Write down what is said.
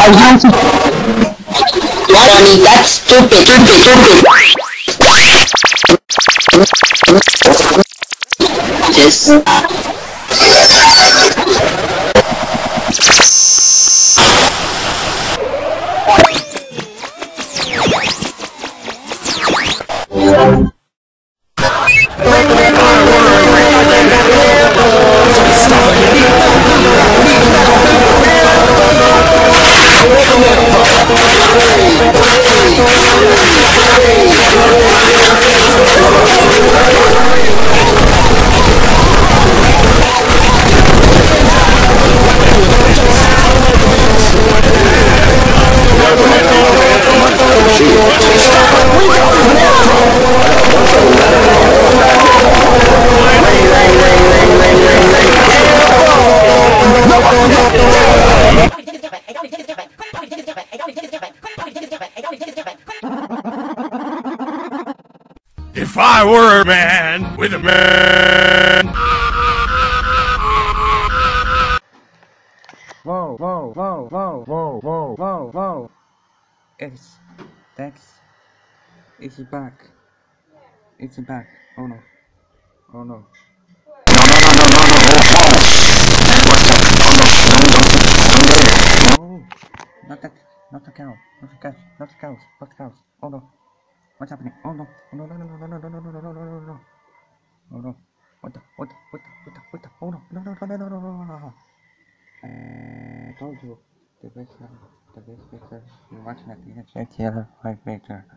Ronnie, that's stupid. Just If I were a man with a man. Whoa. It's back. It's back. Oh no. no. Oh, not the cow. Not the cows. Oh no. What's happening? Oh no. Oh no. Oh no. What the? Oh no. No. I told you the best picture you watch Netflix. Check here, right picture.